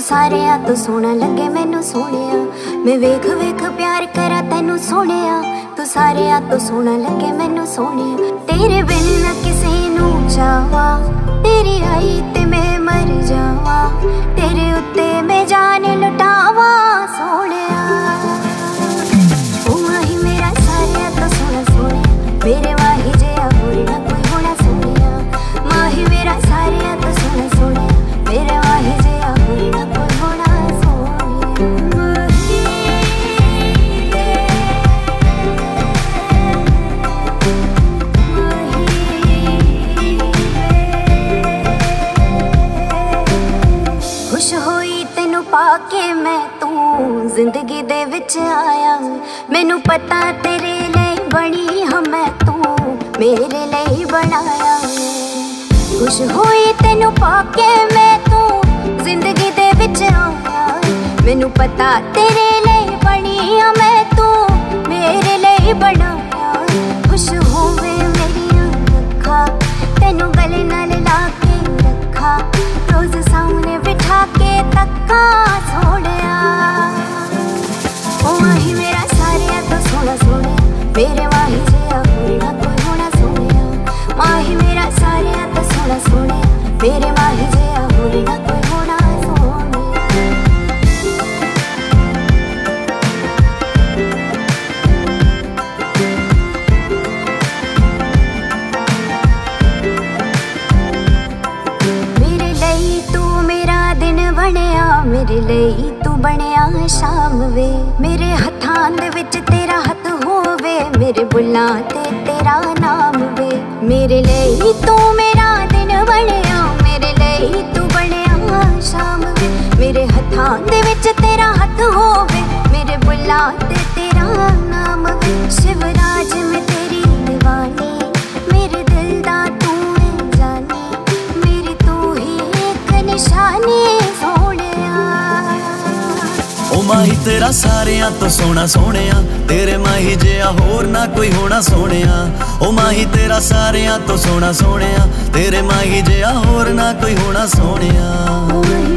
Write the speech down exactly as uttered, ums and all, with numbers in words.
सारिया तो सोना लगे मैनू सोनिया, मैं वेख वेख प्यार करा तैनू सोनिया। तू सारिया तो सोना लगे मैनू सोनिया, तेरे बिन न किसे नू चावा, तेरी आई ते मैं मर जावा, तेरे उत्ते मैं जान लुटावा सोनिया। ओ माही मेरा सारिया तो सोना सोनिया, मेरे वाही जिहा होर ना कोई होना सोनिया। माही मेरा सारिया तो सोना सोनिया, मेरे वाही जिहा होर ना कोई होना खुश होई तेनू पाके मैं, तू जिंदगी दे विच आया। मैनू पता तेरे लिए बनी हाँ मैं, तू मेरे लिए बनाया। खुश होई तेनू पाके मैं, तू जिंदगी दे विच आया। मैनू पता तेरे लिए बनी हाँ मैं, तू मेरे लिए बनाया। खुश होवे मेरियां अखां, तेनू गले नाल ला के रखा, रोज सामने बिठा के तक्का सोनिया। ओ माही मेरा सारिया तो सोना सोनिया, मेरे वाही जिहा होर ना कोई होना सोनिया। माही मेरा सारिया तो सोना सोनिया, मेरे वाही जिहा होर ना कोई होना सोनिया। मेरे लिए तू मेरा दिन बनिया, मेरे लिए तू बनिया शाम वे। मेरे हत्थां दे विच तेरा हत्थ होवे, मेरे बुल्लां ते तेरा नाम वे। मेरे लिए तू मेरा दिन बनिया, मेरे लिए तू बनिया शाम वे। मेरे हत्थां दे विच तेरा हत्थ होवे, मेरे बुल्लां ते तेरा नाम वे। शिवराज में तेरी दीवानी, मेरे दिल दा तू है जानी, मेरी तू ही एक निशानी सोनिया। ओ माही तेरा सारिया तो सोना सोनिया, तेरे माही जिहा होर ना कोई होना सोनिया। ओ माही तेरा सारिया तो सोना सोनिया, तेरे माही जिहा होर ना कोई होना सोनिया।